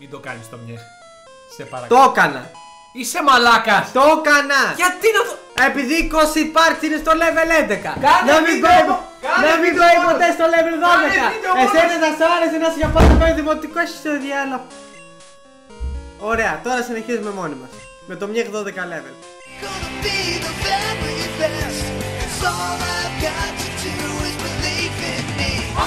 Μην το κάνεις το μιέχ. Σε παρακαλώ. Το έκανα. Είσαι μαλάκας. Το έκανα. Γιατί να το... Επειδή 20 υπάρχει είναι στο level 11. Κάνε Να μην βίντεο. πάει Κάνε να μην βίντεο πάει μόνο. ποτέ στο level 12. Κάνε βίντεο μόνο. Εσένα θα σου άρεσε να σου για πάντα πάει δημοτικό, εσύ στο διάλογο. Ωραία, τώρα συνεχίζουμε μόνοι μας. Με το μιέχ 12 level. Gonna be the very best. 'Cause all I've got to do is believe in me.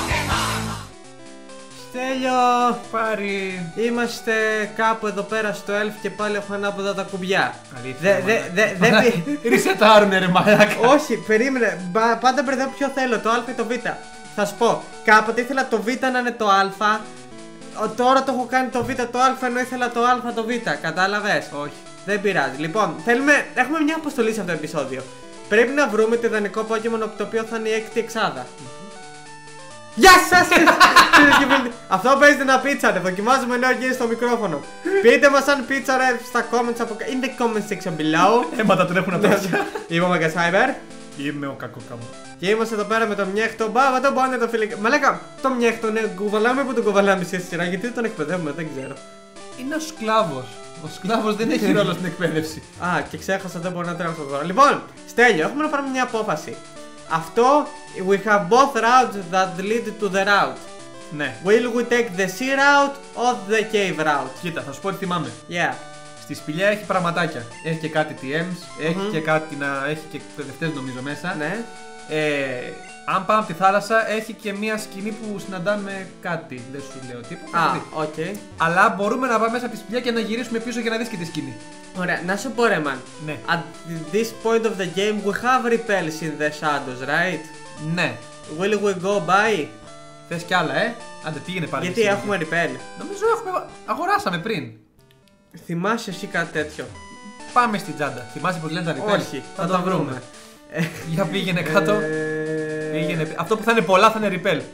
Στέλιο, Πάρει. είμαστε κάπου εδώ πέρα στο Elf και πάλι έχω ανάποδα τα κουμπιά. Αλήθεια. Δεν Ρισετάρουνε ρε μαλάκα. Όχι, περίμενε. Πάντα μπερδεύω ποιο θέλω, το Α ή το Β. Θα σου πω, κάποτε ήθελα το Β να είναι το Α. Τώρα το έχω κάνει το Β το Α ενώ ήθελα το Α το Β. Κατάλαβες? Όχι. Δεν πειράζει. Λοιπόν, έχουμε μια αποστολή σε αυτό το επεισόδιο. Πρέπει να βρούμε το ιδανικό Pokémon το οποίο θα είναι η έκτη εξάδα. Γεια σας! Αυτό παίζεται ένα πίτσα, ρε. Δοκιμάζουμε νέο game στο μικρόφωνο. Πείτε μας αν πίτσα, ρε, στα comments in the comment section below. Αίματα τρέχουν από τα. Είμαι ο Μαγκασάιβερ. Είμαι ο κακοκάμο. Και είμαστε εδώ πέρα με το μιέχτο. Μπάβα, τον πάνε το φίλο. Μαλάκα, το μιέχτο είναι κουβαλάμε που τον κουβαλάμε σε σειρά. Γιατί δεν τον εκπαιδεύουμε, δεν ξέρω. Είναι ο σκλάβος. Ο σκλάβος δεν έχει ρόλο στην εκπαίδευση. Α, και ξέχασα, δεν μπορώ να τρέξω τώρα. Λοιπόν, Στέλιο, έχουμε να πάρουμε μια απόφαση. Αυτό, we have both routes that lead to the route. Ναι. Will we take the sea route or the cave route? Κοίτα, θα σου πω τι θυμάμαι. Yeah. Στη σπηλιά έχει πραγματάκια. Έχει και κάτι TMs, έχει και κάτι να. Έχει και εκπαιδευτές νομίζω μέσα. Ναι. Αν πάμε από τη θάλασσα, έχει και μια σκηνή που συναντάμε κάτι. Δεν σου λέω τίποτα. Α, δηλαδή. οκ. Αλλά μπορούμε να πάμε μέσα από τη σπηλιά και να γυρίσουμε πίσω για να δεις και τη σκηνή. Ωραία, να σου πω ρε man. Ναι. At this point of the game we have repels in the shadows, right? Ναι. Will we go by? Θες κι άλλα, Άντε, πήγαινε πάλι. Γιατί εσύ. έχουμε repel. Νομίζω έχουμε. Αγοράσαμε πριν. Θυμάσαι εσύ κάτι τέτοιο? Πάμε στην τσάντα. Θυμάσαι που λένε τα repel? Όχι, θα τα βρούμε. Για πήγαινε κάτω. Πήγαινε. Αυτό που θα είναι πολλά θα είναι repel.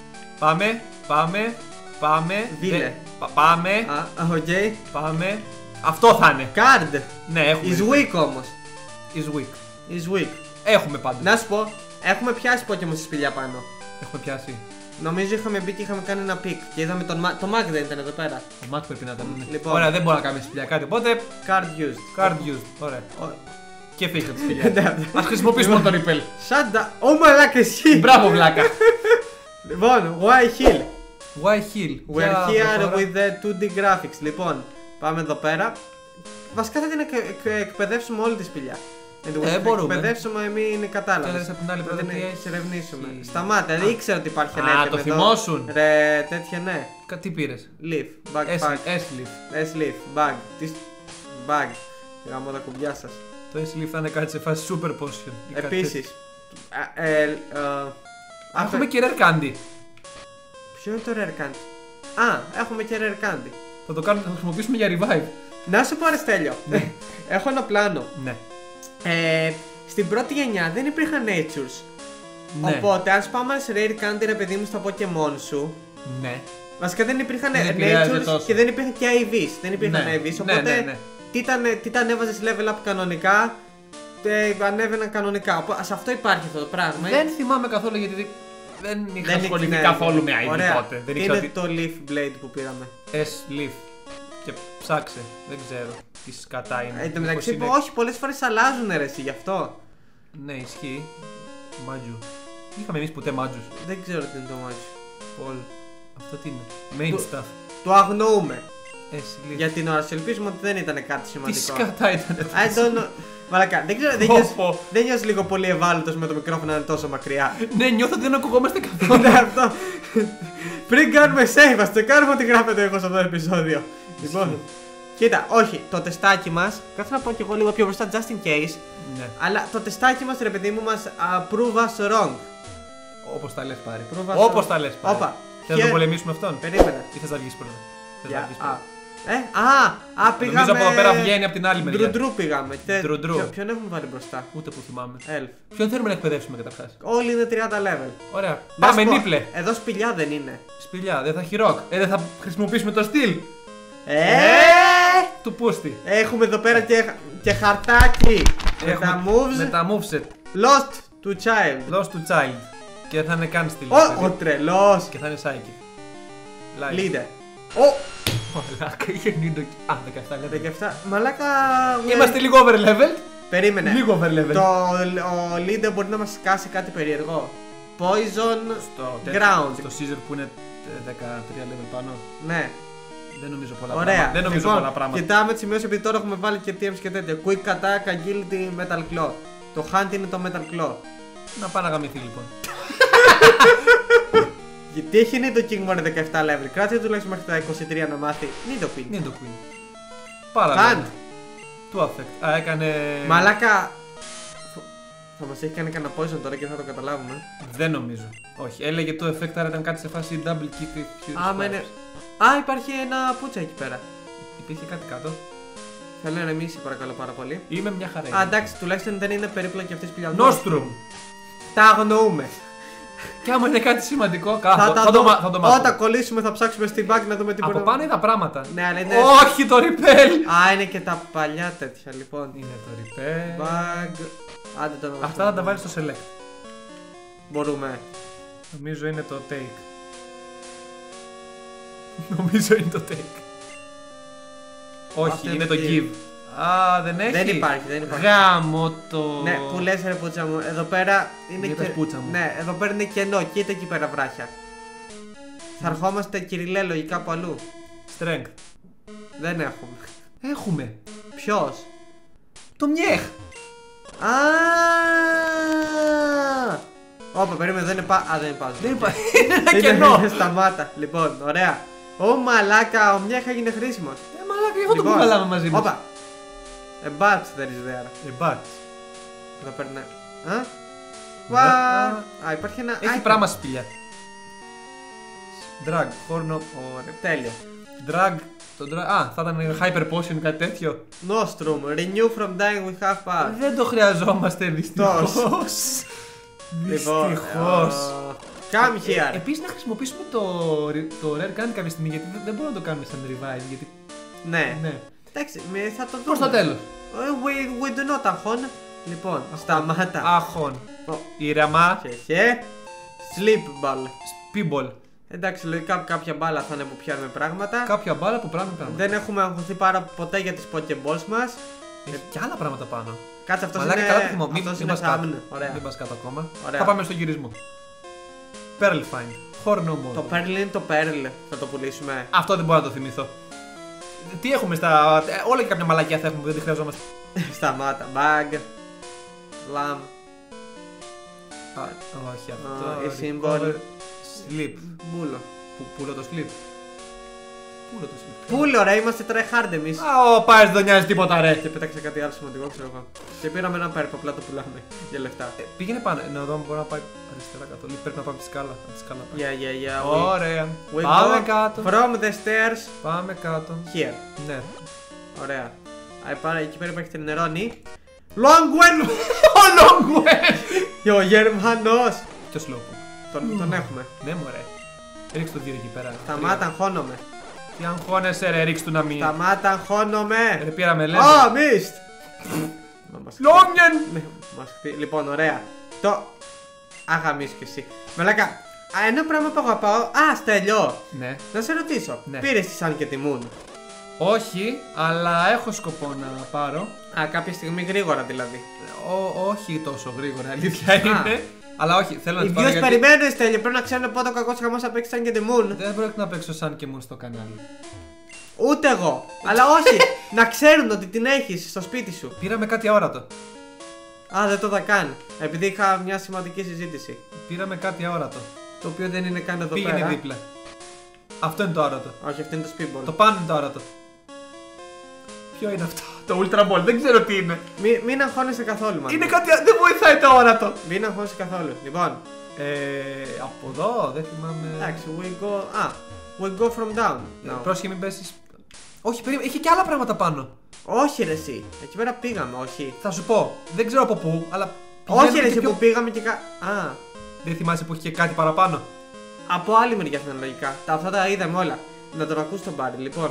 Πάμε. Δίλε. Πάμε. Α, οκ. Πάμε. Αυτό θα είναι. Card. Ναι, έχουμε. Is weak όμως. Is weak. Is weak. Έχουμε πάντα. Να σου πω, έχουμε πιάσει Pokémon στη σπηλιά πάνω. Έχουμε πιάσει. Νομίζω είχαμε μπει και είχαμε κάνει ένα πικ και είδαμε τον το Mac δεν ήταν εδώ πέρα. Ο Mac πρέπει να ήταν. Ναι. Λοιπόν. Ωραία, δεν μπορώ να κάνουμε σπηλιά κάτι. Οπότε. Card used. Card used. Ωραία. Και φύγει από τη σπηλιά. Ναι. Ας χρησιμοποιήσουμε το repel. Σάντα. Ω μαλάκα εσύ. Μπράβο, βλάκα. Λοιπόν, why heal? Why heal? We're here with the 2D graphics. Λοιπόν, πάμε εδώ πέρα. Βασικά θα την εκπαιδεύσουμε όλη τη σπηλιά. Μπορούμε. Εκπαιδεύσουμε, μην κατάλαβες. Θέλεις από την άλλη Να πλευρά την τι έχει. εξερευνήσουμε. Σταμάτα, δεν ήξερα ότι υπάρχει ένα Α, item το εδώ. θυμόσουν. Ρε, τέτοια ναι. Τι πήρες? Leaf, backpack. S-Leaf. S-leaf, bag. Τι bag. Γάμω τα κουμπιά σας. Το S-Leaf θα είναι κάτι σε φάση super potion. ή κάτι Επίσης. τέτοιο. Έχουμε και rare candy. Ποιο είναι το rare candy? Α, έχουμε και rare candy. Θα το χρησιμοποιήσουμε για revive. Να σου πω ρε Στέλιο. Έχω ένα πλάνο. Ναι. Στην πρώτη γενιά δεν υπήρχαν natures. Ναι. Οπότε αν σπάμε σε rare candy ρε παιδί μου στα Pokémon σου. Ναι. Βασικά δεν υπήρχαν Δεν επηρεάζεται natures τόσο. και δεν υπήρχαν και IVs. Δεν υπήρχαν Ναι. IVs. Ναι, Οπότε ναι. τι τα ανέβαζες level up κανονικά. Ανέβαιναν κανονικά. Σε αυτό υπάρχει αυτό το πράγμα. Δεν θυμάμαι καθόλου γιατί δεν είχα ασχοληθεί ναι, καθόλου με ID ωραία. τότε. Δεν Τι ήξερα είναι το Leaf Blade που πήραμε? S-Leaf. Και ψάξε. Δεν ξέρω τι σκατά είναι. Εν τω μεταξύ, Μήπως είναι- όχι, πολλές φορές αλλάζουν ρε εσύ γι' αυτό. Ναι, ισχύει. Μάτζου. Είχαμε εμείς ποτέ μάτζους. Δεν ξέρω τι είναι το μάτι. Πολ. Αυτό τι είναι? Main stuff. Το αγνοούμε S-Leaf. για την ώρα σου. Ελπίζουμε ότι δεν ήταν κάτι Τι σημαντικό. σκατά ήταν I don't know. Μαλακά, δεν ξέρω, Πω. δεν νιώσεις λίγο πολύ ευάλωτος με το μικρόφωνο να είναι τόσο μακριά? Ναι, νιώθω ότι δεν ακουγόμαστε καθόλου. Ναι, αυτό. Πριν κάνουμε save, ας το κάνουμε ό,τι γράφεται εγώ σε αυτό το επεισόδιο. Λοιπόν, κοίτα, όχι, το τεστάκι μας, κάτσε να πω κι εγώ λίγο πιο μπροστά, just in case. Ναι. Αλλά το τεστάκι μας, ρε παιδί μου, μας prove us wrong. Όπως τα λες πάρει. Προβάσω. Όπως τα λες πάρει. Όπα. Θες να το πολεμήσουμε αυτόν? Περίμενε. Ή θες να βγεις πρώτα? Θες να Για- βγεις α. πρώτα? Πήγαμε. Νομίζω από εδώ πέρα βγαίνει από την άλλη μεριά. Ντρουντρού πήγαμε. Ντρουντρού. Ποιον έχουμε βάλει μπροστά? Ούτε που θυμάμαι. Elf. Ποιον θέλουμε να εκπαιδεύσουμε καταρχάς? Όλοι είναι 30 level. Ωραία. Να σου Πάμε πω, νίπλε. Εδώ σπηλιά δεν είναι. Σπηλιά, δεν θα έχει rock. Δεν θα χρησιμοποιήσουμε το στυλ του πούστη. Έχουμε εδώ πέρα και χαρτάκι. Με τα Με moves. τα moveset. Lost to child. Lost to child. Και δεν θα είναι καν στυλ. Ο τρελός. Και θα είναι psychic. Light. Leader. Ο. Μαλάκα, είχε Nido. Α, 17 level. 17. Μαλάκα. Είμαστε λίγο over level. Περίμενε. Λίγο over level. Ο leader μπορεί να μας σκάσει κάτι περίεργο. Poison ground. Στο Caesar που είναι 13 level πάνω. Ναι. Δεν νομίζω πολλά Ωραία. πράγματα. Δεν νομίζω πολλά πράγματα. Κοιτάμε τις σημειώσεις επειδή τώρα έχουμε βάλει και TMs και τέτοια. Quick attack, agility, metal claw. Το hunt είναι το metal claw. Να πάει να γαμηθεί λοιπόν. Γιατί έχει Nido King μόνο 17 level. Κράτησε τουλάχιστον μέχρι τα 23 να μάθει. Nido Queen. Nido Queen. Πάρα Hunt. λίγο. Του affect. Α, έκανε. Μαλάκα. Θα μας έχει κάνει κανένα poison τώρα και θα το καταλάβουμε. Δεν νομίζω. Όχι. Έλεγε το effect, άρα ήταν κάτι σε φάση double kick. Άμα είναι. Α, υπάρχει ένα πούτσα εκεί πέρα. Υπήρχε κάτι κάτω. Θέλω να ηρεμήσει παρακαλώ πάρα πολύ. Είμαι μια χαρά. Α, εντάξει, τουλάχιστον δεν είναι περίπλοκη αυτή η σπηλιά. Nostrum. Τα αγνοούμε. Και άμα είναι κάτι σημαντικό, Θα το μάθω. Όταν κολλήσουμε θα ψάξουμε στην back να δούμε τι Από μπορεί. πάνω είδα πράγματα. Ναι, αλλά είναι. Όχι το repel! Α, είναι και τα παλιά τέτοια λοιπόν. Είναι το repel. Bag. Άντε το να Αυτά θα τα βάλει στο select. Μπορούμε. Νομίζω είναι το take. Νομίζω είναι το take. Όχι, Αυτό είναι είναι το give. give. Α, δεν έχει. Δεν υπάρχει, δεν υπάρχει. Γάμο το. Ναι, που λες ρε πούτσα μου, εδώ πέρα είναι Είδες, πούτσα μου. Ναι, εδώ πέρα είναι κενό, κοίτα εκεί πέρα βράχια. Θα ερχόμαστε κυριλέ λογικά από αλλού. Strength. Δεν έχουμε. Έχουμε. Ποιος? Το μιέχ. Α! Όπα, περίμενε, δεν είναι Α, δεν είναι πάζο. Δεν είπα. Είναι ένα κενό. Σταμάτα. Λοιπόν, ωραία. Ω μαλάκα, ο Μιέχα έγινε χρήσιμος. Μαλάκα, γι' αυτό το κουβαλάμε μαζί μας. Όπα. A bat there is there. But. Εδώ παίρνει. Α? Α. Α, υπάρχει ένα. Έχει item. πράγμα σπηλιά. Drag, χόρνο. Ωραία, τέλειο. Drag. Το drag. Α, θα ήταν hyper potion κάτι τέτοιο. Nostrum, renew from dying with half power. Δεν το χρειαζόμαστε δυστυχώς. Λοιπόν, Δυστυχώς. Come here. Επίσης να χρησιμοποιήσουμε το rare gun κάποια στιγμή γιατί δεν μπορούμε να το κάνουμε σαν revive. Γιατί. Ναι. Ναι. Εντάξει, θα το δούμε. Προς το τέλος. We do not αγχών. Λοιπόν, σταμάτα. Άχον. Ήρεμα. Χεχε. Sleep ball. Speedball. Εντάξει, λογικά κάποια μπάλα θα είναι που πιάνουμε πράγματα. Κάποια μπάλα που πράγμα πράγμα. Δεν έχουμε αγχωθεί πάρα ποτέ για τις Pokeballs μας. Έχει κι άλλα πράγματα πάνω. Κάτσε, αυτός Μαλάκα, είναι. καλά το θυμώ. Μην Αυτός είναι πας κάτω. Σάμν. Ωραία. Μην πας κάτω ακόμα. Ωραία. Θα πάμε στον γυρισμό. Pearl Find. Χόρνο μόνο. Το Pearl είναι το Pearl. Θα το πουλήσουμε. Αυτό δεν μπορώ να το θυμηθώ. Τι έχουμε στα. Όλα και κάποια μαλακιά θα έχουμε που δεν τη χρειαζόμαστε. Σταμάτα. Bag. Lamb. Όχι αυτό. η symbol. Sleep. Μπούλο. Πούλο το sleep. Πούλο το sleep. Πούλο ρε, είμαστε tryhard εμείς. Α, ο Πάες δεν νοιάζει τίποτα ρε. Και πέταξε κάτι άλλο σημαντικό, ξέρω εγώ. Και πήραμε ένα πέρπο, απλά το πουλάμε για λεφτά. Πήγαινε πάνω. Να δω αν μπορεί να πάει αριστερά καθόλου. Πρέπει να πάμε τη σκάλα. Από τη σκάλα πάει. Yeah. Ωραία. We Πάμε go κάτω. From the stairs Πάμε κάτω. here. Ναι. Ωραία. Εκεί πέρα υπάρχει την νερόνι. Longwen! Ο Longwen! Και ο Γερμανός! Και ο Slowpoke. Τον έχουμε. Ναι, μωρέ. Ρίξ το 2 εκεί πέρα. Σταμάτα, αγχώνομαι. Τι αγχώνεσαι ρε, ρίξ του να μην. Σταμάτα, αγχώνομαι. Ρε, πήραμε λέμε. Α, μίστ! Λόγγεν! Ναι, μας χτυπεί. Λοιπόν, ωραία. Το. Αγαμίσου κι εσύ. Μαλάκα, ένα πράγμα που αγαπάω. Α, Στέλιο! Ναι. Να σε ρωτήσω. Ναι. Πήρες τη Sun και τη Moon? Όχι, αλλά έχω σκοπό να πάρω. Α, κάποια στιγμή γρήγορα δηλαδή. Όχι τόσο γρήγορα, αλήθεια είναι. Αλλά όχι, θέλω να Οι την πάρω views γιατί περιμένουν, Στέλιο. Πρέπει να ξέρουν πότε ο κακός χαμός θα παίξει Sun και τη Moon. δεν πρόκειται να παίξω σαν και μου στο κανάλι. Ούτε εγώ. Αλλά όχι, να ξέρουν ότι την έχεις στο σπίτι σου. Πήραμε κάτι αόρατο. Α, δεν το θα κάνει. Επειδή είχα μια σημαντική συζήτηση. Πήραμε κάτι αόρατο. Το οποίο δεν είναι καν εδώ Πήγαινε πέρα. δίπλα. Αυτό είναι το αόρατο. Όχι, αυτό είναι το speedball. Το πάνω είναι το αόρατο. Ποιο είναι αυτό? Το Ultra Ball, δεν ξέρω τι είναι. Μην αγχώνεσαι καθόλου, man. Είναι κάτι. Δεν βοηθάει το αόρατο. Μην αγχώνεσαι καθόλου. Λοιπόν, Από εδώ δεν θυμάμαι. εντάξει, we go from down. No. Πρόσχε μην πέσεις. Όχι, περίμενε, είχε και άλλα πράγματα πάνω. Όχι, ρε, εσύ. Εκεί πέρα πήγαμε, όχι. Θα σου πω, δεν ξέρω από πού, αλλά. Όχι, πηγαίνουμε ρε, και εσύ πιο- που πήγαμε και Α, Δεν θυμάσαι που είχε και κάτι παραπάνω. από άλλη μεριά θα είναι λογικά. Αυτά τα είδαμε όλα. Να τον ακούς τον Πάρη, λοιπόν.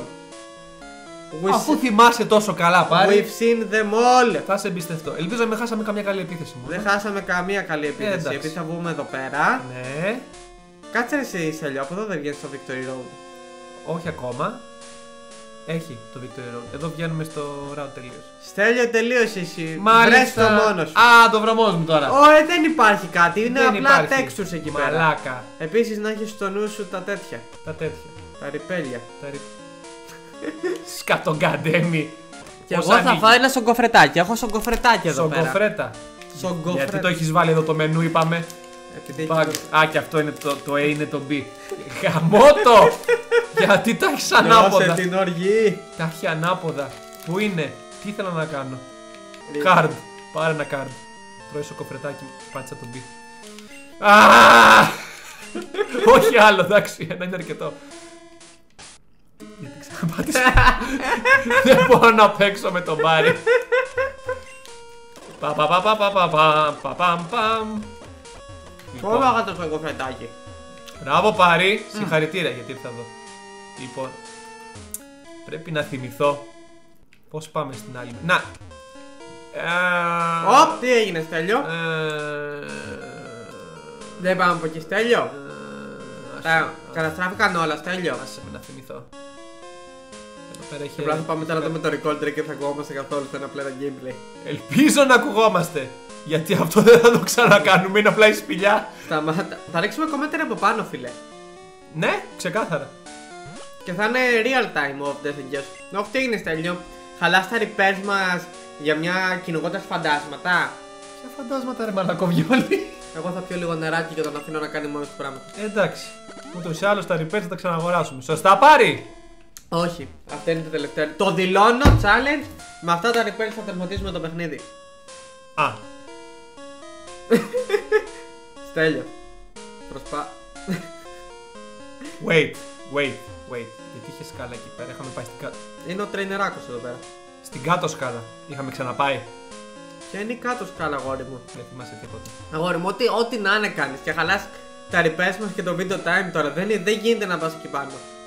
Αφού θυμάσαι τόσο καλά, πάρει. We've seen them all. Θα σε εμπιστευτώ. Ελπίζω να μην χάσαμε καμιά καλή επίθεση μου. Δεν χάσαμε καμία καλή επίθεση. εντάξει. Επειδή θα βγούμε εδώ πέρα. Ναι, Κάτσε ρε εσύ, Στέλιο, από εδώ δεν βγαίνει στο Victory Road. όχι ακόμα. Έχει το Victory Road. Εδώ βγαίνουμε στο route τελείως. Στέλιο, τελείωσε εσύ. Μάλιστα. Βρες το μόνος σου. Α, το βρωμός μου τώρα. Δεν υπάρχει κάτι. Είναι Δεν απλά υπάρχει. textures εκεί πέρα. Μαλάκα. Επίσης να έχεις στο νου σου τα τέτοια. Τα τέτοια. Τα ρηπέλια. Σκατογκαντέμι. Και εγώ θα φάω ένα σογκοφρετάκι. Έχω σογκοφρετάκι εδώ πέρα. Σογκοφρέτα. Σογκοφρέτα. Γιατί το έχεις βάλει εδώ το μενού, είπαμε. Επειδή Α, και αυτό είναι το A, είναι το B. Γαμώτο! Γιατί τα έχεις ανάποδα. Δώσε την οργή. Τα έχει ανάποδα. Πού είναι, τι ήθελα να κάνω. Card. Πάρε ένα card. Τρώει σοκοφρετάκι, πάτησα το B. Όχι άλλο, εντάξει, ένα είναι αρκετό. Γιατί ξαναπάτησα. Δεν μπορώ να παίξω με τον Μπάρι. Φόβαγα το σογκοφρετάκι. Μπράβο Πάρη, συγχαρητήρια γιατί ήρθα εδώ. Λοιπόν, πρέπει να θυμηθώ πώς πάμε στην άλλη. Να! Οπ, τι έγινε Στέλιο. Δεν πάμε από εκεί Στέλιο. Καταστράφηκαν όλα Στέλιο. Άσε με να θυμηθώ. Εδώ πέρα έχει... Και απλά θα πάμε τώρα με το recorder και θα ακουγόμαστε καθόλου στο ένα πλέον gameplay. Ελπίζω να ακουγόμαστε. Γιατί αυτό δεν θα το ξανακάνουμε, είναι απλά η σπηλιά. Σταμάτα. Θα ρίξουμε commentary από πάνω φίλε. Ναι, ξεκάθαρα. Και θα είναι real time of Death and Guess. Όχι, τι έγινε Στέλιο. Χαλάς τα repairs μας για μια κυνηγώντας φαντάσματα. Ποια φαντάσματα ρε μαλακοβιόλι. Εγώ θα πιω λίγο νεράκι και τον αφήνω να κάνει μόνο του πράγματα. Εντάξει. Ούτως ή άλλως τα repairs θα τα ξαναγοράσουμε. Σωστά Πάρη. Όχι, αυτό είναι το τελευταίο. Το δηλώνω challenge. Με αυτά τα repairs θα τερματίσουμε το παιχνίδι. Α. Στέλιο. Προσπά. Wait. Γιατί είχε σκάλα εκεί πέρα, είχαμε πάει στην κάτω. Είναι ο τρέινεράκος εδώ πέρα. Στην κάτω σκάλα, είχαμε ξαναπάει. Ποια είναι η κάτω σκάλα, αγόρι μου. Δεν θυμάσαι τίποτα. Αγόρι μου, ό,τι να είναι κάνεις και χαλάς τα repairs μας και το video time τώρα. Δεν γίνεται να πας εκεί πάνω.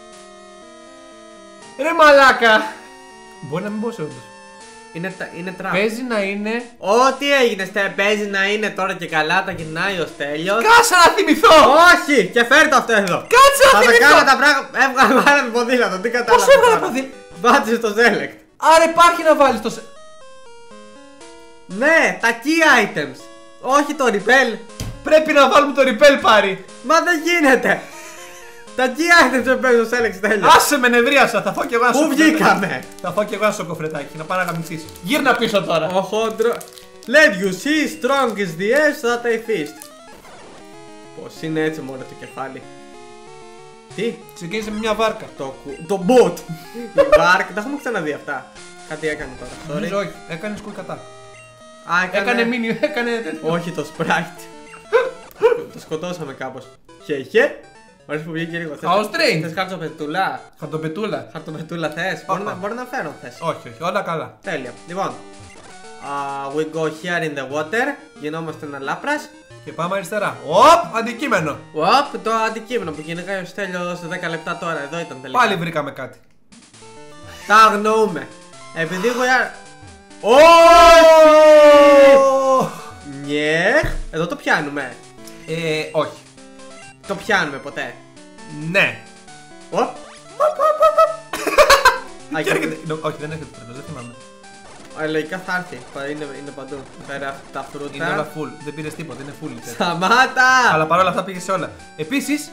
Ρε μαλάκα! Μπορεί να μην πω σε όντως. Είναι trap. Παίζει να είναι. Ό,τι έγινε, παίζει να είναι τώρα και καλά, τα γυρνάει ο Στέλιος. Κάσα να θυμηθώ! Όχι! Και φέρει το αυτό εδώ. Κάτσε να Θα τα θυμηθώ! κάνω τα πράγματα. Έβγαλε με ποδήλατο, τι κατάλαβα. Πώς έβγαλε ποδήλατο? Βάτσε στο select. Άρα υπάρχει να βάλεις το. Ναι, τα key items. Όχι το repel. Πρέπει να βάλουμε το repel Πάρη. Μα δεν γίνεται. Τα key items δεν παίζουν στο select, Στέλιο. Άσε με νευρίασα, θα φάω κι εγώ ένα Πού σοκοφρετάκι. βγήκαμε? Θα φάω κι εγώ ένα σοκοφρετάκι, να πάω να γαμηθείς. Γύρνα πίσω τώρα. Ο χόντρο. Let you see strong is the edge that I feast. Πως είναι έτσι μόνο το κεφάλι. Τι? Ξεκίνησε με μια βάρκα. Το boat. Η βάρκα, τα έχουμε ξαναδεί αυτά. Κάτι έκανε τώρα. Νομίζω Sorry. όχι, έκανε σκουρκατά. Α, Έκανε μίνι, έκανε τέτοιο. Όχι το sprite. Το σκοτώσαμε κάπως. Χέχε. Ωραία που βγήκε λίγο. House train. Θες χαρτοπετούλα? Χαρτοπετούλα. Χαρτοπετούλα θες? Μπορεί να φέρω θες. Όχι, όλα καλά. Τέλεια. Λοιπόν. We go here in the water. Γινόμαστε ένα λάπρας. Και πάμε αριστερά. Οπ, αντικείμενο. Οπ, το αντικείμενο που κυνηγάει ο Στέλιος σε 10 λεπτά τώρα. Εδώ ήταν τελικά. Πάλι βρήκαμε κάτι. Τα αγνοούμε. Επειδή εγώ. Ναι. Εδώ το πιάνουμε. Όχι. Το πιάνουμε ποτέ. Ναι. Οπ. Και έρχεται. Όχι, δεν έρχεται τρένος, δεν θυμάμαι. Λογικά θα έρθει. Είναι παντού. Πέρα τα φρούτα. Είναι όλα full. Δεν πήρε τίποτα, είναι full. Σταμάτα! Αλλά παρόλα αυτά πήγε σε όλα. Επίσης.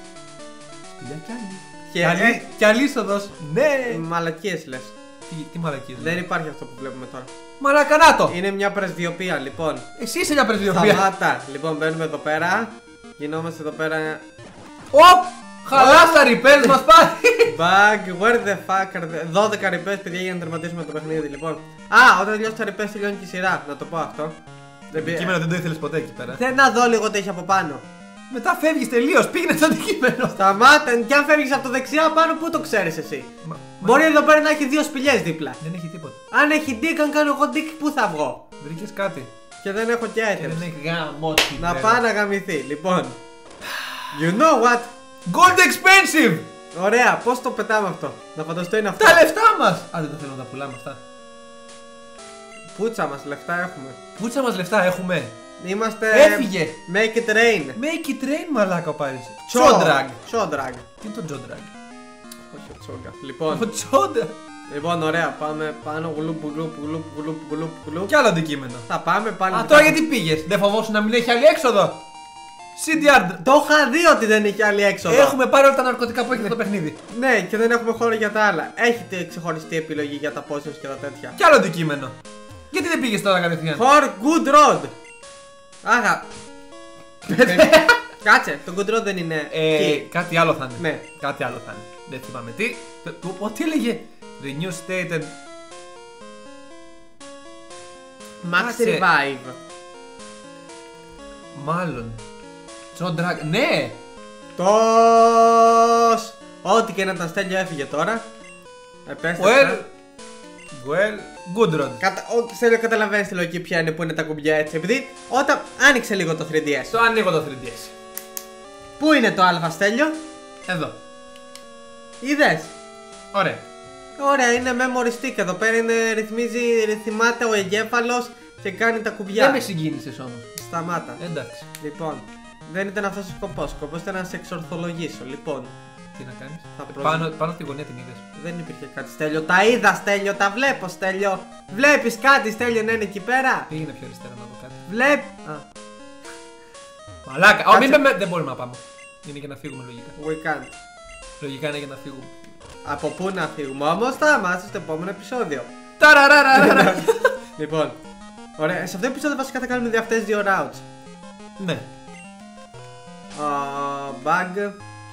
Κι άλλη είσοδος. Ναι. Μαλακίες λες. Τι μαλακίες. Δεν υπάρχει αυτό που βλέπουμε τώρα. Μαλακανάτο. Είναι μια πρεσβειοποία λοιπόν. Εσύ είσαι μια πρεσβειοποία. Σταμάτα! Λοιπόν, μπαίνουμε εδώ πέρα. Γινόμαστε εδώ πέρα. Οπ! Χαλάς τα repairs μας πάλι. Bug, where the fuck are the... 12 repairs παιδιά για να τερματίσουμε το παιχνίδι λοιπόν. Α, όταν τελειώσει τα repairs τελειώνει και η σειρά. Να το πω αυτό. Αντικείμενο δεν το ήθελες ποτέ εκεί πέρα. Θέλω να δω λίγο τι έχει από πάνω. Μετά φεύγεις τελείως, πήγαινε στο αντικείμενο. Σταμάτα, και αν φεύγεις από το δεξιά πάνω, πού το ξέρεις εσύ. Μπορεί εδώ πέρα να έχει δύο σπηλιές δίπλα. Δεν έχει τίποτα. Αν έχει dick, αν κάνω εγώ dick, πού θα βγω. Βρήκες κάτι. Και δεν έχω και Και items. δεν έχει γαμώτη. Να πάει να γαμηθεί. Λοιπόν. You know what? Gold expensive! Ωραία, πώς το πετάμε αυτό. Να φανταστώ είναι αυτό. Τα λεφτά μας! Α, δεν τα θέλω να τα πουλάμε αυτά. Πούτσα μας, λεφτά έχουμε. Πούτσα μας λεφτά έχουμε. Είμαστε. Έφυγε. Make it rain. Make it rain μαλάκα ο Πάρης. Τσόντραγ. Τσόντραγ. Τι είναι το τσόντραγ? Όχι ο τσόγκα. Λοιπόν. Ο τσόντραγ. Λοιπόν, ωραία, πάμε πάνω. Γλουπ, γλουπ, γλουπ, γλουπ, γλουπ, γλουπ. Κι άλλο αντικείμενο. Θα πάμε πάλι. Α, μετά. τώρα γιατί πήγες, δεν φοβόσουν να μην έχει άλλη έξοδο. CDR. Το είχα δει ότι δεν έχει άλλη έξοδο. Έχουμε πάρει όλα τα ναρκωτικά που έχει το παιχνίδι. Ναι, και δεν έχουμε χώρο για τα άλλα. Έχετε ξεχωριστή επιλογή για τα potions και τα τέτοια. Κι άλλο αντικείμενο. Γιατί δεν πήγες τώρα κατευθείαν. For good road. Άχα. Κάτσε, το good road δεν είναι. εκεί. Κάτι άλλο θα είναι. Ναι. Κάτι άλλο θα είναι. Δεν θυμάμαι τι. Τι έλεγε. The new state and. Max Κάτσε. revive. Μάλλον. John Drag. Ναι! Τος. Ό,τι και να ήταν Στέλιο έφυγε τώρα. Επέστρεψε. Well, good run. Στέλιο, καταλαβαίνεις τη λογική ποια είναι που είναι τα κουμπιά έτσι. Επειδή όταν άνοιξε λίγο το 3DS. Το ανοίγω το 3DS. Πού είναι το α, Στέλιο? Εδώ. Είδες? Ωραία. Ωραία, είναι memory stick εδώ πέρα. Ρυθμάται ο εγκέφαλος και κάνει τα κουμπιά. Δεν με συγκίνησες όμως. Σταμάτα. Εντάξει. Λοιπόν, δεν ήταν αυτός ο σκοπός. Ο σκοπός ήταν να σε εξορθολογήσω. Λοιπόν, Τι να κάνεις. Θα Πάνω στη γωνία την είδες. δεν υπήρχε κάτι. Στέλιο, τα είδα, Στέλιο, τα βλέπω, Στέλιο. Βλέπεις κάτι, Στέλιο, να είναι εκεί πέρα? Πήγαινε πιο αριστερά να δω κάτι. Α, Μαλάκα. Κάτσε. Δεν μπορούμε να πάμε. Είναι για να φύγουμε λογικά. we can't. Λογικά είναι για να φύγουμε. Από πού να φύγουμε, όμως θα είμαστε στο επόμενο επεισόδιο. Ταραραραρα. Λοιπόν, ωραία, σε αυτό το επεισόδιο βασικά θα κάνουμε αυτές δύο routes. Ναι. Bug,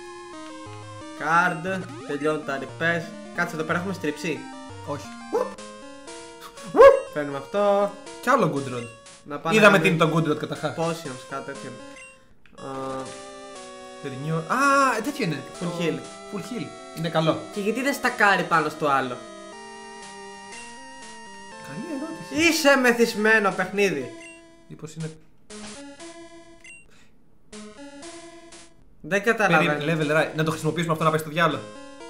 card, τελειώνουν τα repairs. Κάτσε εδώ πέρα έχουμε στριψεί. Όχι. Παίρνουμε αυτό. Κι άλλο good road. Να πάμε Είδαμε να τι είναι το good road καταρχάς. Potions, κάτι τέτοιο. Α, τέτοιο είναι. Full heal. Full heal. Είναι καλό. Και γιατί δεν στακάρει πάνω στο άλλο? Καλή ερώτηση. Είσαι μεθυσμένο παιχνίδι. Μήπως είναι. Δεν καταλαβαίνω. Level right. Να το χρησιμοποιήσουμε αυτό να πάει στο διάλογο.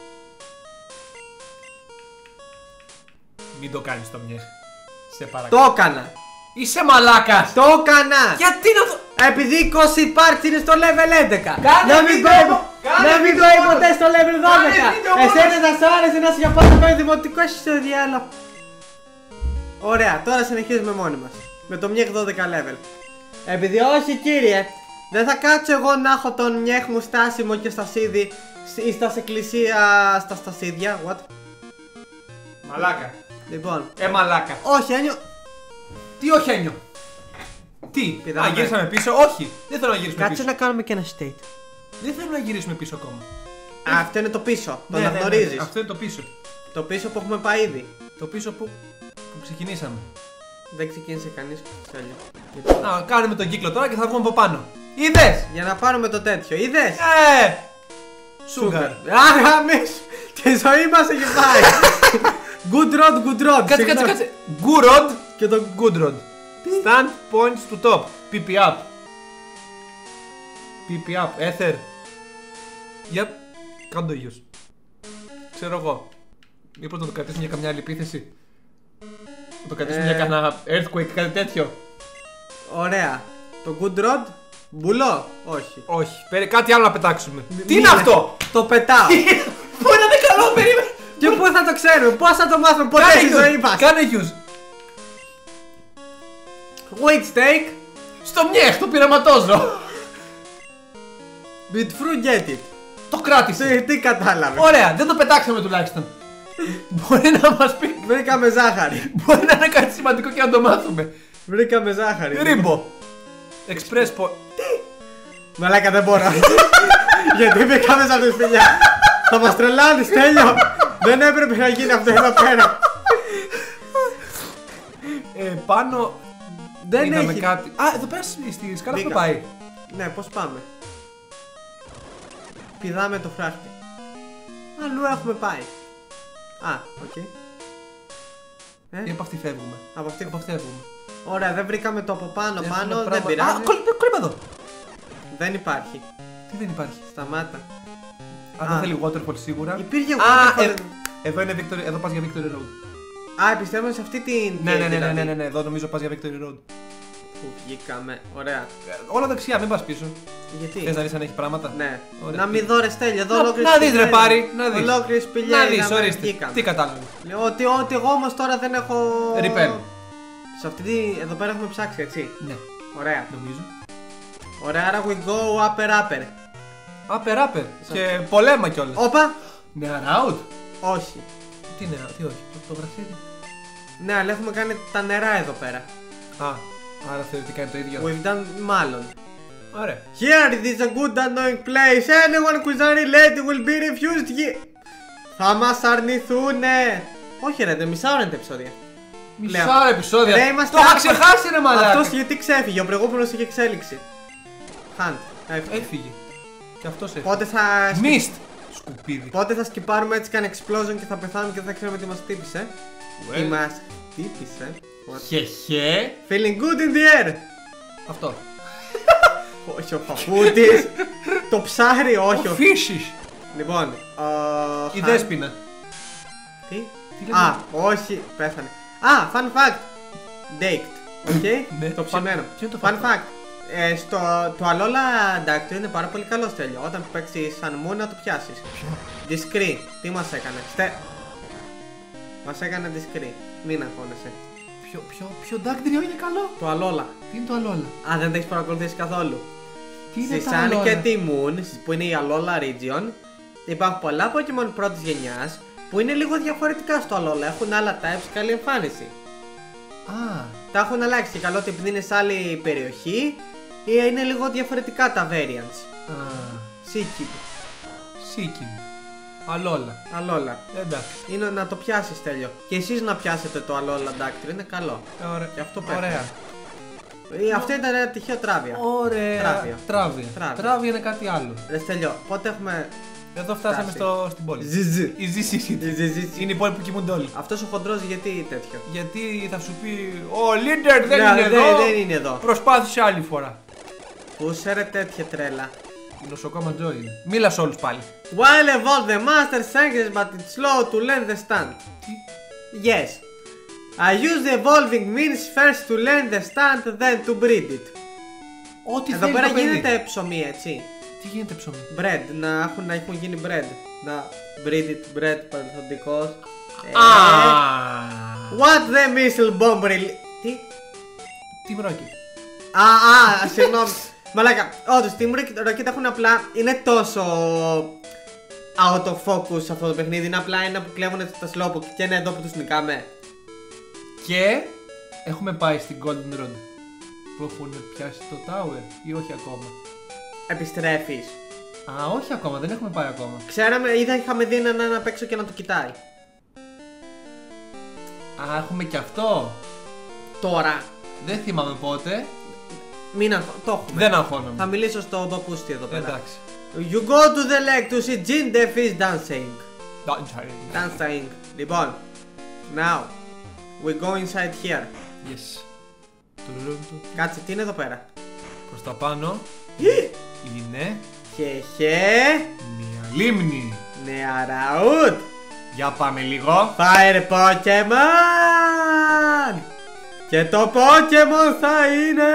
Μην το κάνεις το μιε. Σε παρακαλώ. Το έκανα. Είσαι μαλάκας. Το έκανα. Γιατί να το. Επειδή 20 parts είναι στο level 11. Κάνε Να μην βίντεο, κάνε να μην βίντεο πάει μόνο. ποτέ στο level 12. Κάνε βίντεο μόνο. Εσένα θα σου άρεσε να είσαι για πάντα πάει δημοτικό, εσύ στο διάλογο. Ωραία, τώρα συνεχίζουμε μόνοι μας. Με το μιέχ 12 level. Επειδή όχι κύριε, δεν θα κάτσω εγώ να έχω τον μιέχ μου στάσιμο και στασίδι ή στα εκκλησία στα στασίδια. What? Μαλάκα. Λοιπόν, Μαλάκα. όχι ένιο. Τι όχι ένιο. Τι. Πηδάμε. Α, γυρίσαμε πίσω. Όχι. Δεν θέλω να γυρίσουμε Κάτσε πίσω. να κάνουμε και ένα state. Δεν θέλω να γυρίσουμε πίσω ακόμα. Αυτό είναι το πίσω. Το Ναι, ναι, αναγνωρίζεις. ναι. Αυτό είναι το πίσω. Το πίσω που έχουμε πάει ήδη. Το πίσω που ξεκινήσαμε. Δεν ξεκίνησε κανείς. Τέλειο. Να κάνουμε τον κύκλο τώρα και θα βγούμε από πάνω. Είδες! Για να πάρουμε το τέτοιο. Είδες? Sugar. Άγαμες! Τη ζωή μας έχει πάει. Good road, good road. Κάτσε, Συγγνώμη. κάτσε. Good road Και το good road. Stand points to top. PP up. PP up. Ether. Yep. Κάνε το ίδιος. Ξέρω εγώ. Μήπως να το κρατήσουμε για καμιά άλλη επίθεση. Να το κρατήσουμε για κανένα earthquake, κάτι τέτοιο. Ωραία. Το good road. Μπουλό. Όχι. Όχι. Κάτι άλλο να πετάξουμε. Τι Μη- είναι αυτό! Το πετάω. Πού να είναι καλό, περίμενε! Και πού θα το ξέρουμε, πώς θα το μάθουμε ποτέ στη ζωή μας. Κάνε use. Wait steak. Στο μιέχ, το πειραματόζω. With fruit get it. Το κράτησε. Τι κατάλαβε. Ωραία, δεν το πετάξαμε τουλάχιστον. Μπορεί να μας πει. Βρήκαμε ζάχαρη. Μπορεί να είναι κάτι σημαντικό και να το μάθουμε. Βρήκαμε ζάχαρη. Ρίμπο. Express po... Μαλάκα δεν μπορώ. Γιατί μπήκαμε σαν τη σπηλιά. Θα μας τρελάνεις, τέλειο. Δεν έπρεπε να γίνει αυτό εδώ πέρα. Πάνω Δεν είδαμε έχει. κάτι. Α, εδώ πέρα στη σκάλα αυτό Μπήκα. πάει. Ναι, πώς πάμε. Πηδάμε το φράχτη. Αλλού έχουμε πάει. Α, οκ. Ή από αυτή φεύγουμε. Από αυτή. Από αυτή φεύγουμε. Ωραία, δεν βρήκαμε το από πάνω, Έχουμε πάνω, δεν πράγμα- πειράζει. Α, κολύμπαδο. Δεν υπάρχει. Τι δεν υπάρχει. Σταμάτα. Α, δεν θέλει waterfall σίγουρα. Υπήρχε Α, waterfall. εδώ είναι Victory, εδώ πας για Victory Road. Α, πιστεύω σε αυτή την. Ναι, gate, ναι, ναι, δηλαδή. ναι, ναι, ναι, εδώ νομίζω πας για Victory Road. Βγήκαμε. Ωραία. Όλα δεξιά, μην πας πίσω. Γιατί? Θες να δεις αν έχει πράγματα. Ναι. Ωραία. Να μην δω ρε Στέλιο, εδώ ολόκληρη Να δεις ρε σπηλιά πάρει, είδαμε. να δεις. Ολόκληρη σπηλιά Να δεις, είδαμε, ορίστε. βγήκαμε. Τι κατάλαβες. Ότι εγώ όμως τώρα δεν έχω. Repair. Σε αυτή τη. Εδώ πέρα έχουμε ψάξει, έτσι. Ναι, Ωραία. νομίζω. Ωραία, άρα we go upper upper. Άπερ. Και πολέμα κιόλας. Όπα! Νεαρά out. Όχι. Τι νεαρά, τι όχι. Το γραφείο. Ναι, αλλά έχουμε κάνει τα νερά εδώ πέρα. Α, άρα θεωρητικά είναι το ίδιο. We've done μάλλον. Ωραία. Here it is a good annoying place. Anyone who is unrelated will be refused here. Θα μας αρνηθούνε. Όχι ρε, μισά ώρα είναι τα επεισόδια. Μισά επεισόδια. Ρε, είμαστε Το είχα άποροι. ξεχάσει ρε μαλάκα. Αυτός γιατί ξέφυγε, ο προηγούμενος είχε εξέλιξη. Χαντ. Έφυγε. Και αυτός έφυγε. Πότε θα. Μιστ. Σκουπίδι. Πότε θα σκυπάρουμε έτσι καν explosion και θα πεθάνουμε και δεν θα ξέρουμε τι μας τύπησε. Τι μας τύπησε. Χεχέ. Feeling good in the air. Αυτό. Όχι ο παππούτης. Το ψάρι, όχι Ο ο. Φίσης. Λοιπόν. Η Δέσποινα. Τι. Τι λέμε? Α, όχι, πέθανε. Α, fun fact. Baked. Οκ. Ναι. Το ψημένο. Ποιο είναι το Fun fun fact. Το Alola Duck είναι πάρα πολύ καλό Στέλιο. Όταν παίξεις Sun Moon να το πιάσεις. Discrete. Τι μας έκανε. Μας έκανε discrete. Μην αγχώνεσαι. Ποιο δάκτυλο είναι καλό. Το Alola. Τι είναι το Alola. Α, δεν το έχεις παρακολουθήσει καθόλου. Τι είναι Στη τα Sun Alola. και τη Moon, που είναι η Alola Region, υπάρχουν πολλά Pokemon πρώτης γενιάς που είναι λίγο διαφορετικά στο Alola. Έχουν άλλα types, καλή εμφάνιση. Α, Τα έχουν αλλάξει και καλό ότι επειδή είναι σε άλλη περιοχή ή είναι λίγο διαφορετικά τα variants. Σίκι, Σίκιν. Αλόλα. Alola. Εντάξει. Είναι να το πιάσεις Τέλειο. Και εσείς να πιάσετε το Alola δάκτυλο, είναι καλό. Ωραία. Και αυτό πέφτει. Ωραία. Αυτό ήταν ένα τυχαίο τράβια. Ωραία. Τράβια. Τράβια. Τράβια. Τράβια είναι κάτι άλλο. Ρε Στέλιο, πότε έχουμε. Εδώ φτάσαμε Φτάσει. στην πόλη. Ζιζι. Η Ζήση. Είναι η πόλη που κοιμούνται όλοι. Αυτός ο χοντρός γιατί τέτοιο. Γιατί θα σου πει ο Λίντερ δεν Ναι, είναι εδώ. δεν είναι εδώ. Προσπάθησε άλλη φορά. Πού σε ρε τέτοια τρέλα. Νοσοκόμα Τζο είναι. Μίλα σε όλους πάλι. While evolve the master scientist but it's slow to learn the stand. Τι. Yes. I use the evolving means first to learn the stand then to breed it. Ό,τι Εδώ θέλει πέρα το παιδί. γίνεται ψωμί έτσι. Τι γίνεται ψωμί. Bread, να έχουν γίνει bread. Να breed it, bread παρελθοντικός. What the missile bomb really. Τι. Team Rocket. Συγγνώμη. Μαλάκα, όντως, Team Rocket έχουν απλά. Είναι τόσο out of focus αυτό το παιχνίδι. Είναι απλά ένα που κλέβουν τα Slowpoke και είναι εδώ που τους νικάμε. Και έχουμε πάει στην Golden Road που έχουν πιάσει το Tower ή όχι ακόμα. Επιστρέφεις. Α, όχι ακόμα, δεν έχουμε πάει ακόμα. Ξέραμε, είχαμε δει έναν απ' έξω και να το κοιτάει. Α, έχουμε και αυτό. Τώρα. Δεν θυμάμαι πότε. Το έχουμε. Δεν αγχώνομαι. Θα μιλήσω στο παππούστη εδώ πέρα. Εντάξει. You go to the lake to see Jin the fish dancing. Dancing. Λοιπόν. Now. We go inside here. Yes. Κάτσε, τι είναι εδώ πέρα. Προς τα πάνω είναι Χεχε. μια λίμνη. Νεαραούτ. Για πάμε λίγο. Fire Pokemon. Και το Pokemon θα είναι.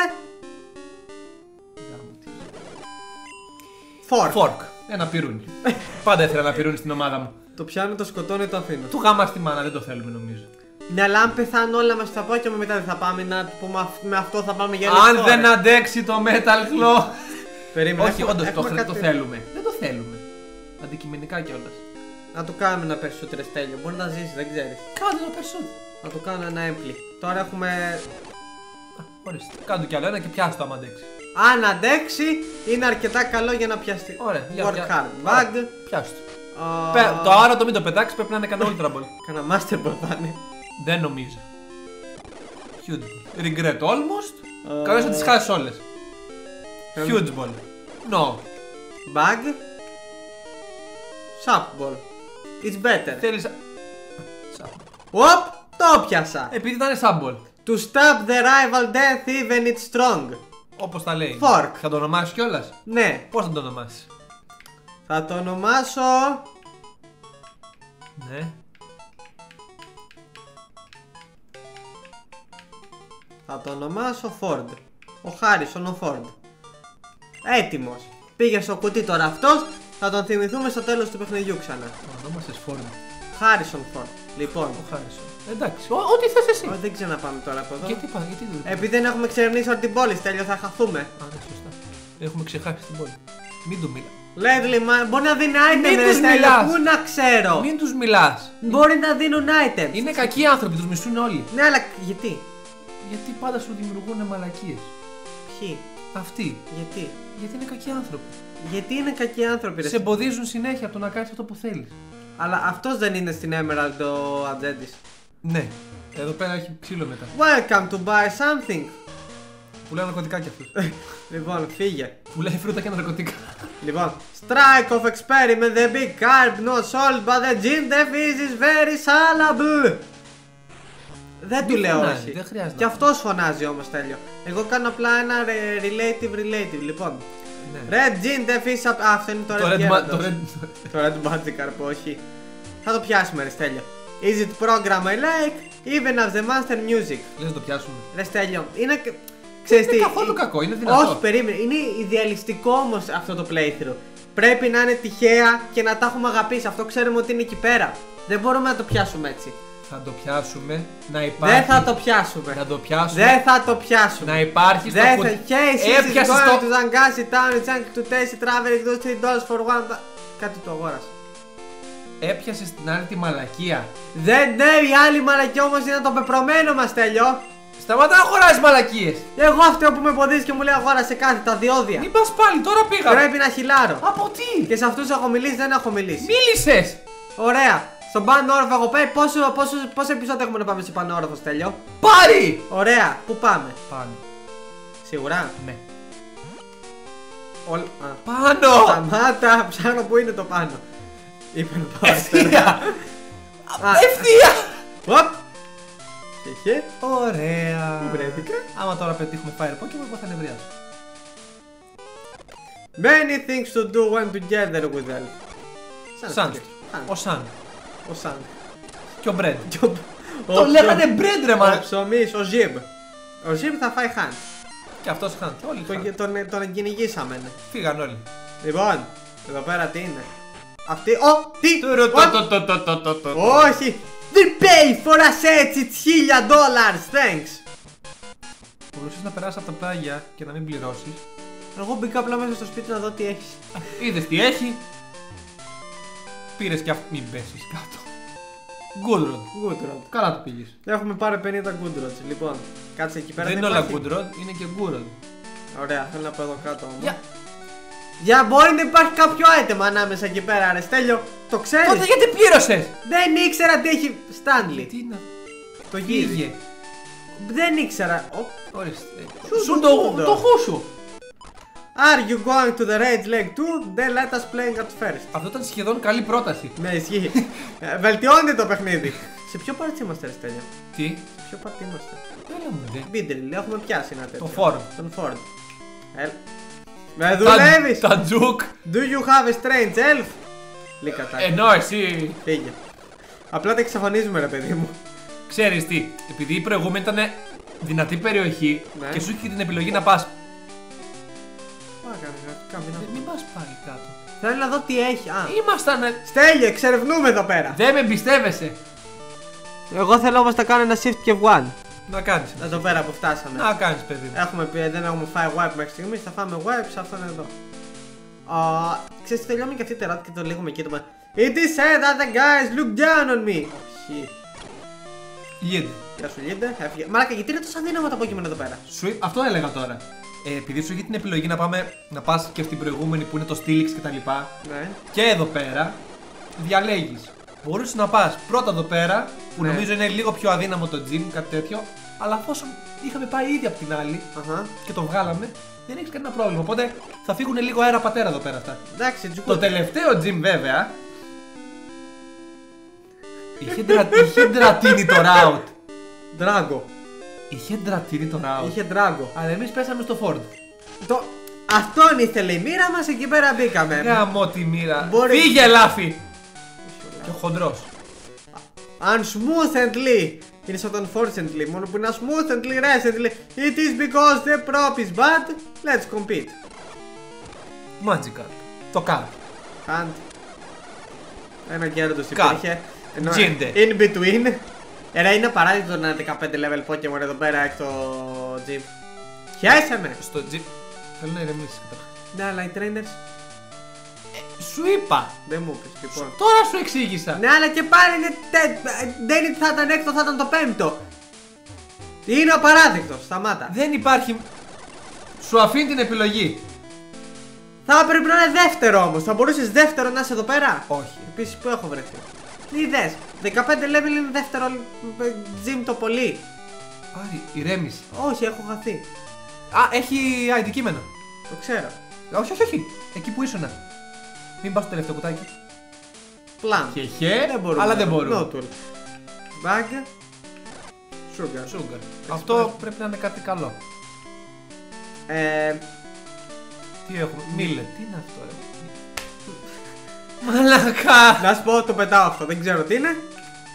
Fork. Ένα πυρούνι. Πάντα ήθελα ένα πυρούνι στην ομάδα μου. Το πιάνω, το σκοτώνει, το αφήνω. Του γάμα στη μάνα, δεν το θέλουμε νομίζω. Ναι, αλλά αν πεθάνουν όλα μας στα Pokemon μετά δεν θα πάμε να του πούμε με αυτό θα πάμε για Αν λεπτό, δεν ρε. αντέξει το Metal Claw. Περίμενε. Όχι, όντως έχουμε το κάτι- θέλουμε. Δεν το θέλουμε. Αντικειμενικά κιόλας. Να του κάνουμε ένα περισσότερο Στέλιο. Μπορεί να ζήσει, δεν ξέρεις. Κάντε το περισσότερο. Να του κάνω ένα έμπλη. Τώρα έχουμε. Ορίστε. Κάντε κι άλλο ένα και πιάστε το άμα αντέξει. Αν αντέξει, είναι αρκετά καλό για να πιαστεί. Ωραία. Work hard. Bug. Πιάστε το. Το άρα το μην το πετάξει πρέπει να είναι κανένα Ultra Ball. Κάνα Master Ball θα είναι. Δεν νομίζω. Huge Ball. Regret almost. Καλώς θα τις χάσεις όλες. Huge Ball. No. Bug. Sap Ball. It's better. Θέλεις. Οπ! Το πιάσα. Επειδή ήταν Sub-Ball. To stop the rival death even it's strong. Όπως τα λέει. Fork. Θα το ονομάσεις κιόλας. Ναι. Πώς θα το ονομάσεις. Θα το ονομάσω. Ναι. Θα το ονομάσω Ford. Ο Χάρισον ο Ford. Έτοιμος. Πήγε στο κουτί τώρα αυτός. Θα τον θυμηθούμε στο τέλος του παιχνιδιού ξανά. Ονόμασες Φόρντ. Χάρισον Ford. Λοιπόν. Ο Χάρισον. Εντάξει, ό,τι θες εσύ. Δεν ξέρω να πάμε τώρα από εδώ. Γιατί πάμε, γιατί δεν. Επειδή δεν έχουμε εξερευνήσει όλη την πόλη, Στέλιο, θα χαθούμε. Α, ναι, σωστά. Έχουμε ξεχάσει την πόλη. Μην του μιλά. Λέντλι, μπορεί να δίνει item, Μην ρε τους Στέλιο, μιλάς. πού να ξέρω. Μην τους μιλάς. Μπορεί να δίνουν items. Είναι κακοί άνθρωποι, τους μισούν όλοι. Ναι, αλλά γιατί. Γιατί πάντα σου δημιουργούν μαλακίες. Ποιοι. Αυτοί. Γιατί. Γιατί είναι κακοί άνθρωποι. Γιατί είναι κακοί άνθρωποι, ρε. Σε εμποδίζουν συνέχεια από το να κάνεις αυτό που θέλεις. Αλλά αυτός δεν είναι στην Emerald ο ατζέντης. Ναι. Εδώ πέρα έχει ξύλο μετά. Welcome to buy something. Πουλάει ναρκωτικά κι αυτός. Λοιπόν, φύγε. Πουλάει φρούτα και ναρκωτικά. Λοιπόν, strike of experiment, the big carb not sold, but the gin defiz is very salable. Δεν του λέω φωνάζει, όχι. δεν χρειάζεται Και να αυτός φωνάζει όμως, Τέλειο. Εγώ κάνω απλά ένα relative. Λοιπόν, Ναι. red gin defiz. Αυτό είναι το Το red Red Gyarados. το Red. Το red magikarp, όχι. Θα το πιάσουμε, ρε Στέλιο. Is it program I like, even of the master music. Λες να το πιάσουμε. Ρε Στέλιο, είναι. Ξέρεις Είναι τι, καθόλου κακό, είναι δυνατό. Όχι, περίμενε. Είναι ιδεαλιστικό όμως αυτό το playthrough. Πρέπει να είναι τυχαία και να τα έχουμε αγαπήσει. Αυτό ξέρουμε ότι είναι εκεί πέρα. Δεν μπορούμε να το πιάσουμε έτσι. Θα το πιάσουμε να υπάρχει. Δεν θα το πιάσουμε. Να το πιάσουμε. Δεν θα το πιάσουμε. Να υπάρχει στο Δεν θα. κουτί. Hey, Έπιασε going το. to Zangassi town, it's going to taste traveling to $3 for one. Κάτι το αγόρασα. Έπιασε την άλλη τη μαλακία. Δεν, ναι, η άλλη μαλακιά όμως είναι το πεπρωμένο μας, Τέλειο. Σταματά να χωράς μαλακίες. Εγώ αυτό που με εμποδίζει και μου λέει αγόρασε κάτι, τα διόδια. Μην πας πάλι, τώρα πήγα. Πρέπει να χιλάρω. Από τι. Και σε αυτούς έχω μιλήσει, δεν έχω μιλήσει. Μίλησες. Ωραία. Στον πάνω όροφο έχω πάει. Πόσο επεισόδιο έχουμε να πάμε σε πάνω όροφο, Στέλιο. Πάρει. Ωραία. Πού πάμε. Πάνω. Σίγουρα. Ναι. Α. Πάνω. Σταμάτα. Ψάχνω που είναι το πάνω. Είπε να πάω αριστερά. Ευθεία. Α. Ευθεία. Οπ. Χεχε. Ωραία. Πού βρέθηκα. Άμα τώρα πετύχουμε Fire Pokemon, εγώ θα νευριάσω. Many things to do when together with them. Σαν. Ο Σαν. Ο Σαν. Και ο Μπρέντ. Το Το λέγανε Μπρέντ ρε Ο μάλλον. ψωμίς, ο Ζιμπ. Ο Ζιμπ θα φάει χάντ. Και αυτός Χαν. Όλοι Χαν. Τον κυνηγήσαμε. Ναι. Φύγαν όλοι. Λοιπόν, εδώ πέρα τι είναι. Αυτή. Ω! Τι! What? Όχι! We pay for assets, it's $1,000, thanks! Μπορούσες να περάσεις από τα πλάγια και να μην πληρώσεις. Εγώ μπήκα απλά μέσα στο σπίτι να δω τι έχει. Είδες τι έχει. Πήρες και αυτό. Μην πέσεις κάτω. Goodrod. Goodrod. Καλά το πήγες. Έχουμε πάρει 50 Goodrods. Λοιπόν, κάτσε εκεί πέρα. Δεν είναι υπάρχει. όλα Goodrod, είναι και Goodrod. Ωραία, θέλω να πάω εδώ κάτω όμως. Για. Για μπορεί να υπάρχει κάποιο item ανάμεσα εκεί πέρα, ρε Στέλιο. Το ξέρεις. Τότε γιατί πλήρωσες. Δεν ήξερα τι έχει. Stanley. Τι είναι. Το γύριζε. Φύγε. Δεν ήξερα. Ορίστε. Σου Σου το το χούσου. Are you going to the Rage Lake too? Then let us play at first. Αυτό ήταν σχεδόν καλή πρόταση. Ναι, ισχύει. Βελτιώνεται το παιχνίδι. Σε ποιο πάρτι είμαστε, ρε Στέλιο? Τι. Σε ποιο πάρτι είμαστε? Έλα μου δε. Μπίντριλ, έχουμε πιάσει ένα τέτοιο. Το Ford. Τον Ford. Με δουλεύεις! Τα τζουκ. Do you have a strange elf? Λίκατα. Ενώ εσύ. Φύγε. Απλά τα εξαφανίζουμε, ρε παιδί μου. Ξέρεις τι. Επειδή η προηγούμενη ήταν δυνατή περιοχή Ναι. και σου είχε την επιλογή να πας. Μην πας πάλι κάτω. Θέλω να δω τι έχει. Α. Ήμασταν. Στέλιο, εξερευνούμε εδώ πέρα. Δεν με εμπιστεύεσαι. Εγώ θέλω όμως να κάνω ένα shift και one. Να κάνεις. Εδώ πέρα που φτάσαμε. Να κάνεις παιδί μου. Έχουμε πει, δεν έχουμε φάει wipe μέχρι στιγμής, θα φάμε wipe σε αυτόν εδώ. Ξέρεις τι, τελειώνουμε και αυτή τη ερώτηση και το λίγουμε εκεί το μα. It is said that the guys look down on me. Όχι. Λύντε. Γεια σου Λίντε, έφυγε. Μαλάκα, γιατί είναι τόσο αδύναμα τα Pokemon εδώ πέρα. Αυτό έλεγα τώρα. Επειδή σου έχει την επιλογή να πας και στην προηγούμενη που είναι το Steelix και τα λοιπά. Ναι. Και εδώ πέρα διαλέγεις. Μπορούσες να πας πρώτα εδώ πέρα που Ναι. νομίζω είναι λίγο πιο αδύναμο το gym, κάτι τέτοιο. Αλλά αφόσον είχαμε πάει ήδη από την άλλη Αχα. και το βγάλαμε, δεν έχει κανένα πρόβλημα. Οπότε θα φύγουν λίγο αέρα πατέρα εδώ πέρα αυτά. Εντάξει, τζουκού. Το τελευταίο gym βέβαια είχε ντρατίνει το route. Ντράγκο. Είχε ντρατίνει το route. Είχε ντράγκο. Αλλά εμείς πέσαμε στο Ford. Αυτόν ήθελε η μοίρα μας, εκεί πέρα μπήκαμε. Γαμώ τη μοίρα. Μπορεί- Φύγε λάφι. Και ο χοντρός. Unsmoothly. Είναι σαν το unfortunately, μόνο που είναι smoothly recently. It is because the prop is bad. Let's compete. Magical. Το card. Hand. Ένα Gyarados υπήρχε. Ενώ Ginde. in between. Είναι απαράδεκτο να είναι 15 level Pokemon εδώ πέρα εκ το gym. Χιάσαμε! Στο G. Θέλω να ηρεμήσεις καταρχάς. Ναι, αλλά οι trainers Σου είπα. δεν μου είπες λοιπόν. Τώρα σου εξήγησα. Ναι, αλλά και πάλι δεν θα ήταν έκτο, θα ήταν το πέμπτο. Είναι απαράδεκτο, σταμάτα. Δεν υπάρχει. Σου αφήνει την επιλογή. Θα έπρεπε να είναι δεύτερο όμως. Θα μπορούσες δεύτερο να είσαι εδώ πέρα. Όχι. Επίσης που έχω βρεθεί. Είδες, 15 level είναι δεύτερο gym το πολύ. Άρη, ηρέμηση. Όχι, έχω χαθεί. Α, έχει αντικείμενο. Το ξέρω. Όχι, όχι, όχι. Εκεί που ήσουνα. Μην πας στο τελευταίο κουτάκι. Πλάν. Χεχέ, Δεν μπορούμε. αλλά δεν μπορούμε. No tool. Bag. Sugar. Sugar. Αυτό πρέπει να είναι κάτι καλό. Τι έχουμε, Μίλε, τι είναι αυτό, ρε. Μαλακά. Να σου πω, το πετάω αυτό, δεν ξέρω τι είναι.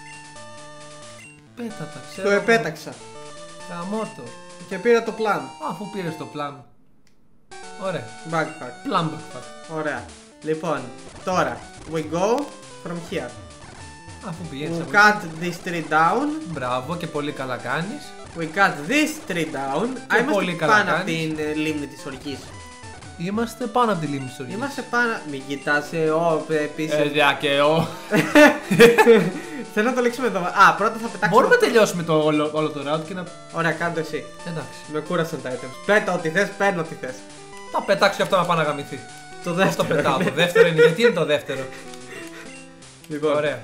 Πέτατα, ξέρω. Το επέταξα. Γαμώτο. Και πήρα το πλάν. Αφού πήρες το πλάν. Ωραία. Backpack. Πλάν backpack. Ωραία. Λοιπόν, τώρα. We go from here. Αφού πηγαίνεις We από cut this tree down. Μπράβο και πολύ καλά κάνεις. We cut this tree down. Και Είμαστε πολύ καλά πάνω από κάνεις. την λίμνη της οργής. Είμαστε πάνω από τη λίμνη της οργής. Είμαστε πάνω. Μην κοιτάς επίσης. Για και ο. Θέλω να το λήξουμε εδώ. Α, πρώτα θα πετάξουμε. Μπορούμε να τελειώσουμε το όλο το round και να. Ωραία, κάντο εσύ. Εντάξει. Με κούρασαν τα items. Πέτα ό,τι θες, παίρνω ό,τι θες. Θα πετάξω και αυτό να πάω να γαμηθεί. Το Αυτό δεύτερο. πετάω. είναι. Το δεύτερο είναι. Γιατί είναι το δεύτερο. Λοιπόν. Ωραία.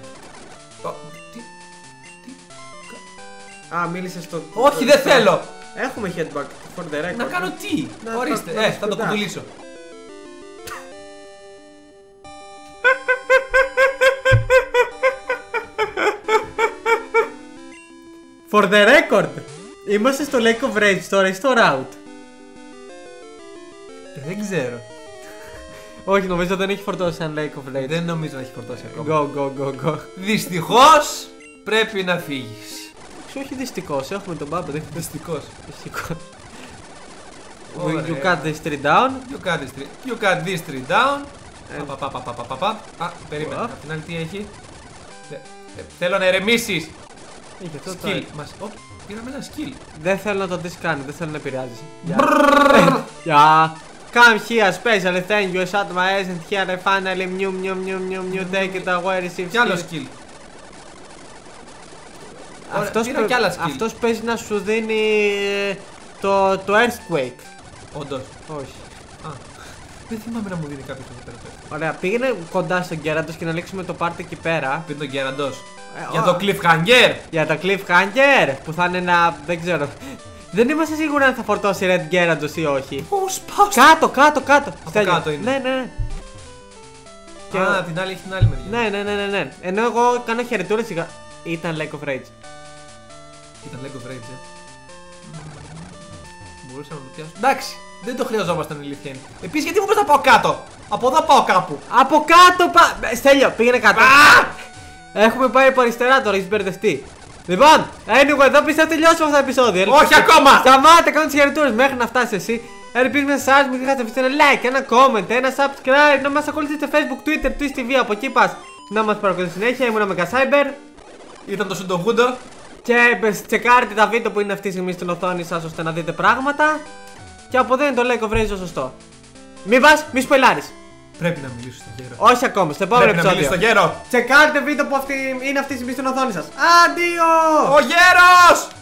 Α, μίλησε στο. Όχι, δεν θέλω. Έχουμε headback for the record. Να κάνω τι. Να Ορίστε, το θα το σκοτάς. κουντουλήσω. For the record! Είμαστε στο Lake of Rage τώρα ή στο Route. Δεν ξέρω. Όχι, νομίζω δεν έχει φορτώσει σαν Lake of Rage. Δεν νομίζω να έχει φορτώσει ακόμα. Go. Δυστυχώς πρέπει να φύγεις. Όχι δυστυχώς, έχουμε τον Μπάμπο. Δυστυχώς. Δυστυχώς. Ωραία. You cut this tree down. You cut this tree down. Παπαπαπαπαπαπαπα. Α, περίμενε. Ω. Απ' την άλλη τι έχει. Θέλω να ηρεμήσεις. Είχε αυτό Skill. το. Μας. Ω, πήραμε ένα skill. Δεν θέλω να το δεις καν, δεν θέλω να επηρεάζεις. Γεια. Come here, special thank you. I shot my agent here. I finally new take it away. Receive Κι άλλο skill. skill. Πήρα κι άλλα skill. Αυτός παίζει να σου δίνει το earthquake. Όντως. Όχι. Α, δεν θυμάμαι να μου δίνει κάποιος εδώ πέρα. Ωραία, πήγαινε κοντά στον Gyarados και να λήξουμε το πάρτι εκεί πέρα. Πριν τον Gyarados. Ε, Για το cliffhanger. Για το cliffhanger που θα είναι ένα. Δεν ξέρω. Δεν είμαστε σίγουροι αν θα φορτώσει Red Gyarados ή όχι. Πώς πάω. Κάτω. Στέλιο. κάτω είναι. Ναι. Και- Α, την άλλη έχει την άλλη μεριά. Ναι. Ενώ εγώ κάνω χαιρετούρες σιγά. Ήταν Lake of Rage. Ήταν Lake of Rage, Μπορούσαμε να το πιάσουμε. Εντάξει, δεν το χρειαζόμασταν η αλήθεια είναι. Επίσης, γιατί μου πες να πάω κάτω. Από εδώ πάω κάπου. Από κάτω Στέλιο, πήγαινε κάτω. Έχουμε πάει από αριστερά τώρα, έχεις μπερδευτεί. Λοιπόν, anyway, εδώ πιστεύω τελειώσουμε αυτό το επεισόδιο. Όχι ακόμα! Σταμάτα, κάνω τις χαιρετούρες μέχρι να φτάσεις εσύ. Ελπίζουμε σε εσάς, μην ξεχάσετε να αφήσετε ένα like, ένα comment, ένα subscribe, να μας ακολουθήσετε Facebook, Twitter, Twitch TV, από εκεί πας να μας παρακολουθείτε συνέχεια. Ήμουν με Cyber. Ήταν το Σουντογούντο. Και τσεκάρετε τα βίντεο που είναι αυτή τη στιγμή στην οθόνη σας ώστε να δείτε πράγματα. Και από εδώ είναι το Lake of Rage το σωστό. Μην πας, μη σποιλάρεις. Πρέπει να μιλήσω στο γέρο. Όχι ακόμα, στο επόμενο Πρέπει να μιλήσω στο επεισόδιο. γέρο. Τσεκάρετε βίντεο που είναι αυτή τη στιγμή στην οθόνη σας. Αντίο! Ο γέρος!